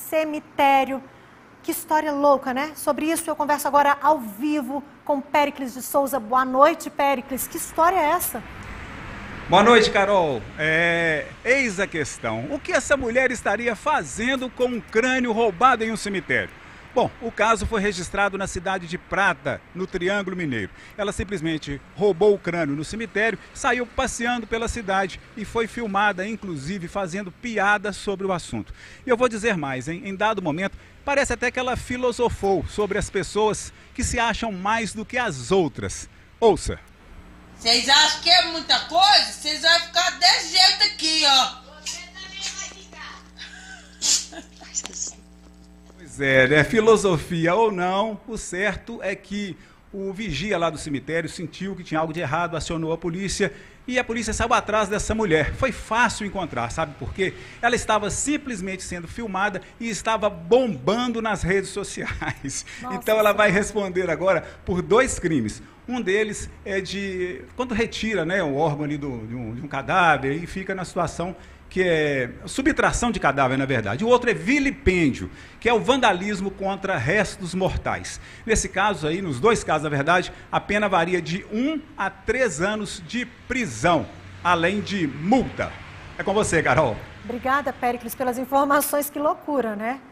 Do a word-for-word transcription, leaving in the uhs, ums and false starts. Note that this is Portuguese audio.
cemitério. Que história louca, né? Sobre isso eu converso agora ao vivo com Péricles de Souza. Boa noite, Péricles. Que história é essa? Boa noite, Carol. É... Eis a questão. O que essa mulher estaria fazendo com um crânio roubado em um cemitério? Bom, o caso foi registrado na cidade de Prata, no Triângulo Mineiro. Ela simplesmente roubou o crânio no cemitério, saiu passeando pela cidade e foi filmada, inclusive, fazendo piada sobre o assunto. E eu vou dizer mais, hein? Em dado momento, parece até que ela filosofou sobre as pessoas que se acham mais do que as outras. Ouça. Vocês acham que é muita coisa? Vocês vão ficar desse jeito aqui, ó. Você também vai ficar. Pois é, né? Filosofia ou não, o certo é que o vigia lá do cemitério sentiu que tinha algo de errado, acionou a polícia e a polícia saiu atrás dessa mulher. Foi fácil encontrar, sabe por quê? Ela estava simplesmente sendo filmada e estava bombando nas redes sociais. Nossa, então ela vai responder agora por dois crimes. Um deles é de quando retira, né, o órgão ali do, de, um, de um cadáver e fica na situação que é subtração de cadáver, na verdade. O outro é vilipêndio, que é o vandalismo contra restos mortais. Nesse caso aí, nos dois casos, na verdade, a pena varia de um a três anos de prisão, além de multa. É com você, Carol. Obrigada, Péricles, pelas informações. Que loucura, né?